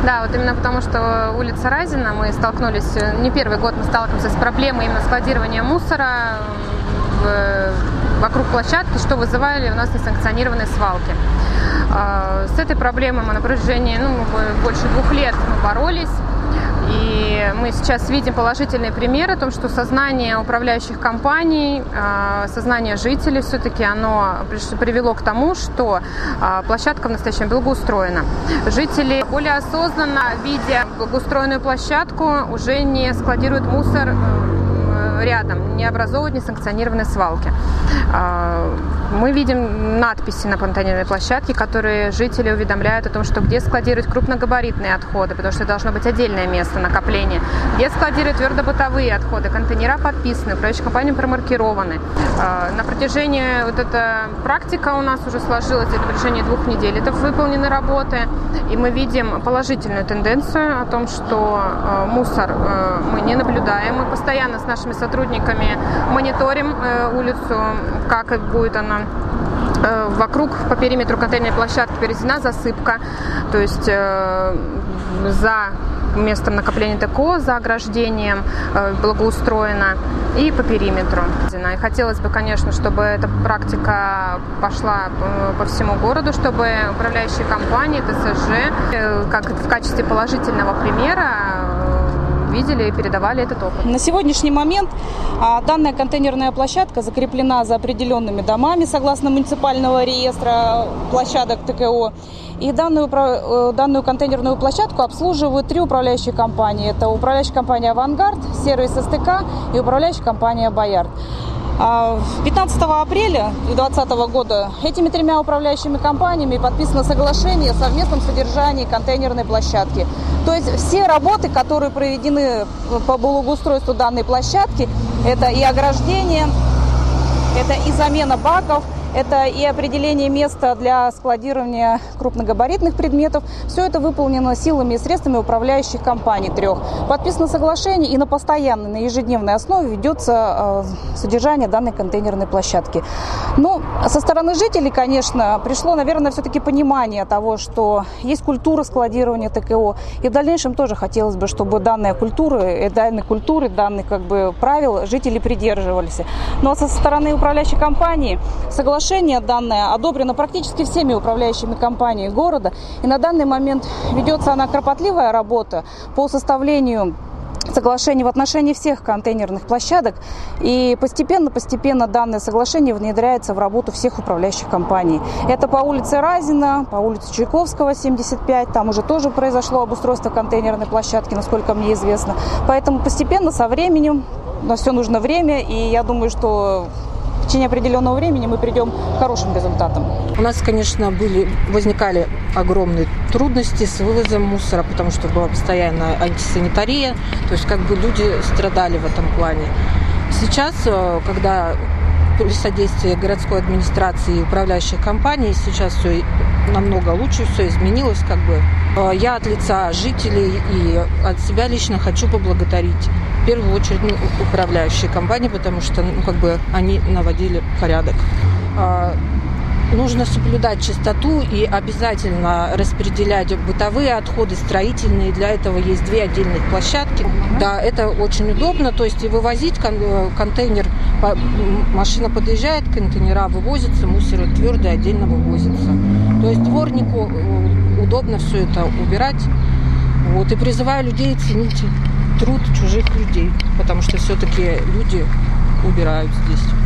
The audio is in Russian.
Да, вот именно потому, что улица Разина, мы столкнулись, не первый год мы сталкиваемся с проблемой именно складирования мусора вокруг площадки, что вызывали у нас несанкционированные свалки. С этой проблемой мы на протяжении больше 2 лет мы боролись. И мы сейчас видим положительные примеры о том, что сознание управляющих компаний, сознание жителей все-таки оно привело к тому, что площадка в настоящем благоустроена. Жители более осознанно, видя благоустроенную площадку, уже не складируют мусор рядом, не образовывают несанкционированные свалки. Мы видим надписи на контейнерной площадке, которые жители уведомляют о том, что где складировать крупногабаритные отходы, потому что должно быть отдельное место накопления, где складировать твердобытовые отходы, контейнера подписаны, управляющие компании промаркированы. На протяжении, вот эта практика у нас уже сложилась на протяжении 2 недель. Это выполнены работы, и мы видим положительную тенденцию о том, что мусор мы не наблюдаем. Мы постоянно с нашими сотрудниками мониторим улицу, как будет она. Вокруг, по периметру контейнерной площадки переведена засыпка, то есть за местом накопления ТКО, за ограждением благоустроено и по периметру. И хотелось бы, конечно, чтобы эта практика пошла по всему городу, чтобы управляющие компании, ТСЖ, как в качестве положительного примера, видели и передавали этот опыт. На сегодняшний момент данная контейнерная площадка закреплена за определенными домами согласно муниципального реестра площадок ТКО. И данную контейнерную площадку обслуживают 3 управляющие компании. Это управляющая компания «Авангард», сервис СТК и управляющая компания «Боярд». 15 апреля 2020 года этими 3 управляющими компаниями подписано соглашение о совместном содержании контейнерной площадки. То есть все работы, которые проведены по благоустройству данной площадки, это и ограждение, это и замена баков, это и определение места для складирования крупногабаритных предметов. Все это выполнено силами и средствами управляющих компаний 3. Подписано соглашение, и на постоянной, на ежедневной основе ведется содержание данной контейнерной площадки. Но со стороны жителей, конечно, пришло, наверное, все-таки понимание того, что есть культура складирования ТКО. И в дальнейшем тоже хотелось бы, чтобы данные культуры, данных правил жители придерживались. Но со стороны управляющей компании соглашение данное одобрено практически всеми управляющими компаниями города. И на данный момент ведется она кропотливая работа по составлению соглашений в отношении всех контейнерных площадок. И постепенно данное соглашение внедряется в работу всех управляющих компаний. Это по улице Разина, по улице Чайковского, 75. Там уже тоже произошло обустройство контейнерной площадки, насколько мне известно. Поэтому постепенно, со временем, на все нужно время. И я думаю, что в течение определенного времени мы придем к хорошим результатам. У нас, конечно, возникали огромные трудности с вывозом мусора, потому что была постоянная антисанитария, то есть люди страдали в этом плане. Сейчас, когда при содействии городской администрации и управляющих компаний, сейчас все намного лучше, все изменилось. Я от лица жителей и от себя лично хочу поблагодарить в первую очередь управляющие компании, потому что они наводили порядок. Нужно соблюдать чистоту и обязательно распределять бытовые отходы, строительные. Для этого есть 2 отдельных площадки. Да, это очень удобно. То есть и вывозить контейнер, машина подъезжает, контейнера вывозятся, мусор твердый отдельно вывозится. То есть дворнику удобно все это убирать. И призываю людей ценить труд чужих людей, потому что все-таки люди убирают здесь.